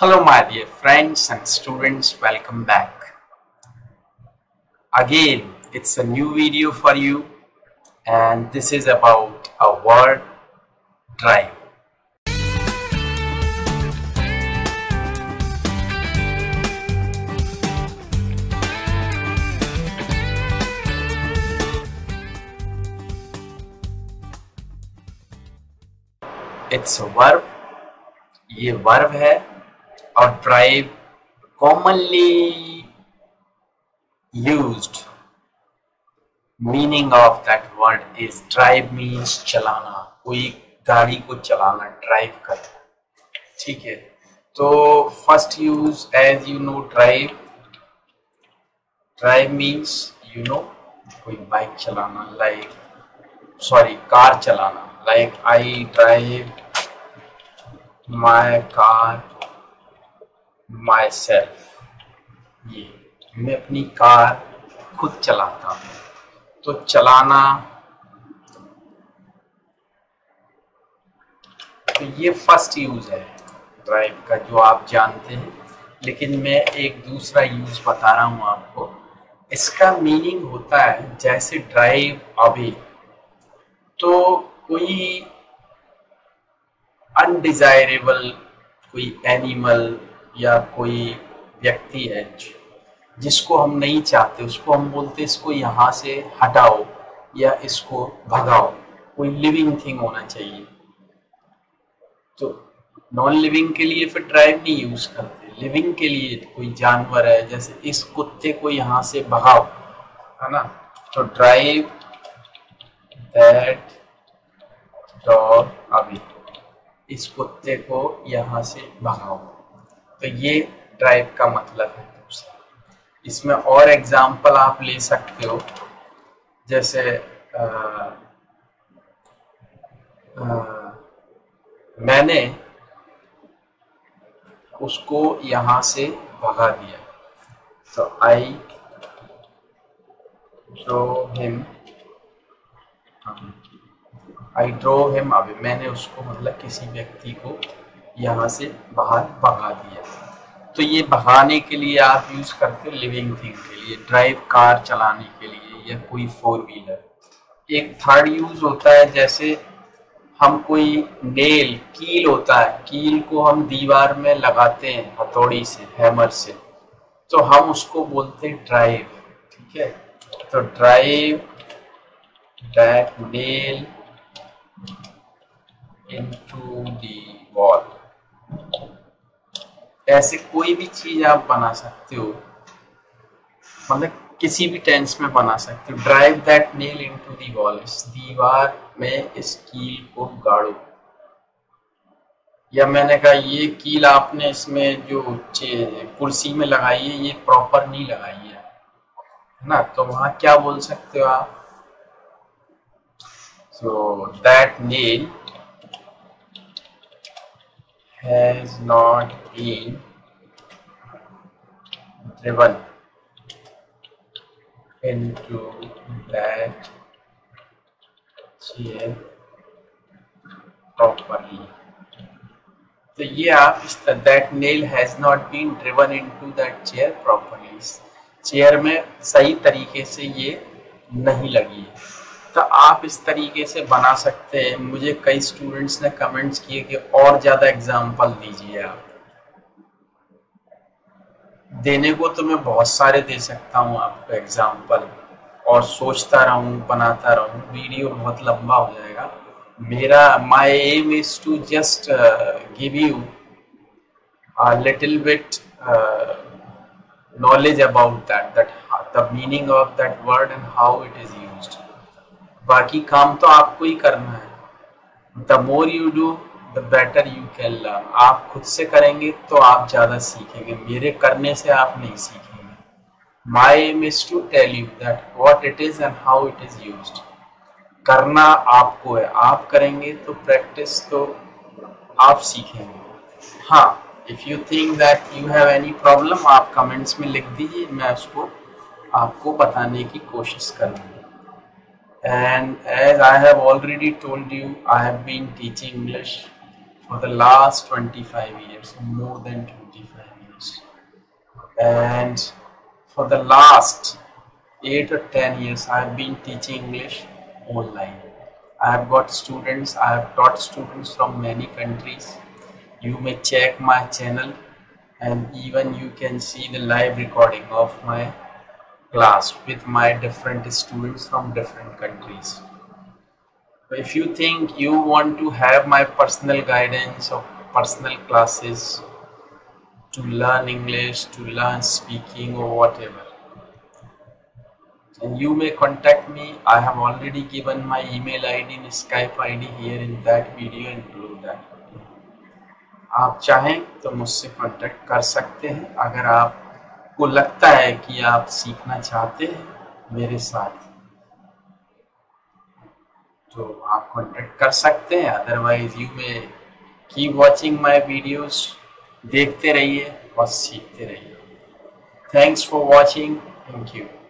Hello my dear friends and students, welcome back. Again, it's a new video for you and this is about a word, drive. It's a verb, ये verb है और drive commonly used meaning of that word is drive means चलाना, कोई गाड़ी को चलाना, drive करना, ठीक है। तो first use as you know drive means you know कोई बाइक चलाना कार चलाना, like I drive my car myself, ये मैं अपनी कार खुद चलाता हूँ। तो चलाना, तो ये फर्स्ट यूज है ड्राइव का जो आप जानते हैं, लेकिन मैं एक दूसरा यूज बता रहा हूँ आपको। इसका मीनिंग होता है जैसे ड्राइव अवे, तो कोई अनडिजायरेबल कोई एनिमल या कोई व्यक्ति है जिसको हम नहीं चाहते, उसको हम बोलते इसको यहाँ से हटाओ या इसको भगाओ। कोई लिविंग थिंग होना चाहिए। तो नॉन लिविंग के लिए फिर ड्राइव नहीं यूज करते, लिविंग के लिए कोई जानवर है, जैसे इस कुत्ते को यहाँ से भगाओ, है ना। तो ड्राइव दैट डॉग अवे, इस कुत्ते को यहाँ से भगाओ। तो ये ड्राइव का मतलब है। इसमें और एग्जाम्पल आप ले सकते हो, जैसे मैंने उसको यहाँ से भगा दिया, तो आई ड्रोव हिम अवे, मैंने उसको मतलब किसी व्यक्ति को यहाँ से बाहर भगा दिया। तो ये भगाने के लिए आप यूज करते हो लिविंग थिंग के लिए, ड्राइव कार चलाने के लिए या कोई फोर व्हीलर। एक थर्ड यूज होता है, जैसे हम कोई नेल, कील होता है, कील को हम दीवार में लगाते हैं हथौड़ी से, हैमर से, तो हम उसको बोलते हैं ड्राइव, ठीक है। तो drive that nail into the wall. ऐसे कोई भी चीज आप बना सकते हो, मतलब किसी भी टेंस में बना सकते हो। Drive that nail into the wall, इस दीवार में इस कील को गाड़ो। या मैंने कहा ये कील आपने इसमें जो कुर्सी में लगाई है ये प्रॉपर नहीं लगाई है ना, तो वहां क्या बोल सकते हो आप? So that nail has not been driven into that chair properly। तो ये आप इस that nail has not been driven into that chair properly, chair में सही तरीके से ये नहीं लगी है। तो आप इस तरीके से बना सकते हैं। मुझे कई स्टूडेंट्स ने कमेंट्स किए कि और ज्यादा एग्जाम्पल दीजिए आप। देने को तो मैं बहुत सारे दे सकता हूँ आपको एग्जाम्पल, और सोचता रहूँ, बनाता रहूँ, वीडियो बहुत लंबा हो जाएगा। मेरा my aim is to just give you a little bit knowledge about that the meaning of that word and how it is used। बाकी काम तो आपको ही करना है। The more you do, the better you can learn। आप खुद से करेंगे तो आप ज्यादा सीखेंगे, मेरे करने से आप नहीं सीखेंगे। My aim is to tell you that what it is and how it is used। करना आपको है, आप करेंगे तो प्रैक्टिस तो आप सीखेंगे। हाँ, if you think that you have any problem, आप कमेंट्स में लिख दीजिए, मैं उसको आपको बताने की कोशिश करूँगा। And as I have already told you, I have been teaching English for the last 25 years, more than 25 And for the last 8 or 10 years, I have been teaching English online. I have got students, I have taught students from many countries. You may check my channel, and even you can see the live recording of my class with my different students from different countries. If you think you want to have my personal guidance or personal classes to learn English, to learn speaking or whatever, and you may contact me. I have already given my email ID and Skype ID here in that video and below that. आप चाहें तो मुझसे contact कर सकते हैं। अगर आपको लगता है कि आप सीखना चाहते हैं मेरे साथ, तो आप कांटेक्ट कर सकते हैं। Otherwise you may keep watching my videos, देखते रहिए और सीखते रहिए। Thanks for watching. Thank you.